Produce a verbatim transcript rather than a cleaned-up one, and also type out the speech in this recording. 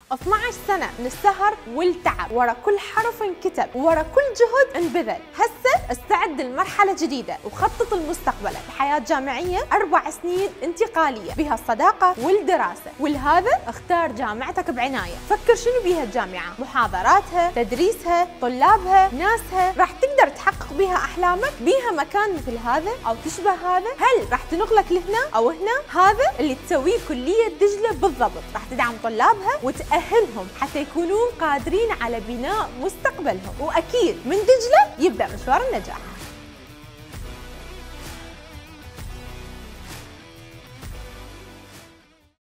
اثني عشر سنة من السهر والتعب ورا كل حرف انكتب ورا كل جهد انبذل. هسه استعد لمرحلة جديدة وخطط لمستقبلك. الحياة الجامعية أربع سنين انتقالية بها الصداقة والدراسة، ولهذا اختار جامعتك بعناية. فكر شنو بيها الجامعة، محاضراتها، تدريسها، طلابها، ناسها. راح تقدر تحقق بها أحلامك؟ بيها مكان مثل هذا أو تشبه هذا؟ هل راح تنقلك لهنا أو هنا؟ هذا اللي تسويه كلية دجلة بالضبط. راح تدعم طلابها وتأهلهم حتى يكونون قادرين على بناء مستقبلهم، وأكيد من دجلة يبدأ مشوار النجاح.